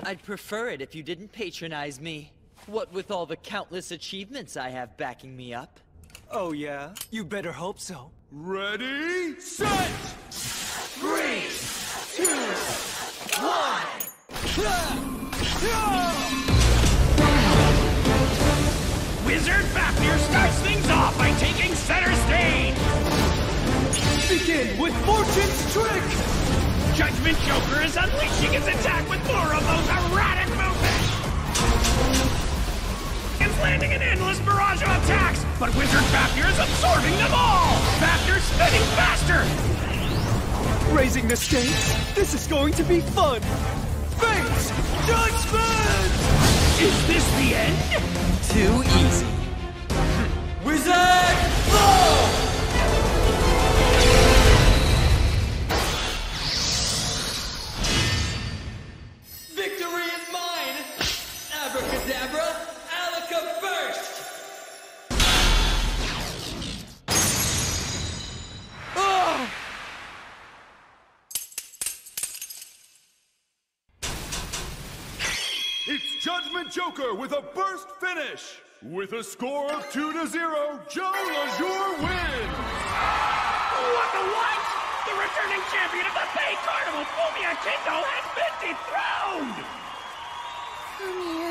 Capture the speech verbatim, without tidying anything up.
I'd prefer it if you didn't patronize me. What with all the countless achievements I have backing me up. Oh yeah? You better hope so. Ready, set! Three, two, one! Wizard Fafnir starts things off by taking center stage! Begin with Fortune's Trick! Judgment Joker is unleashing his attack with more of those erratic movements! It's landing an endless barrage of attacks, but Wizard Fafnir is absorbing them all! Fafnir spinning faster! Raising the stakes? This is going to be fun! Fate's Judgment! Is this the end? Too easy. Wizard Flow! Victory is mine! Abracadabra, Alaka first! Oh! It's Judgment Joker with a burst finish! With a score of two to zero, Joe LaJour wins! What the what? The returning champion of the Bay Carnival, Fumia Kendo, has been dethroned! Fumia.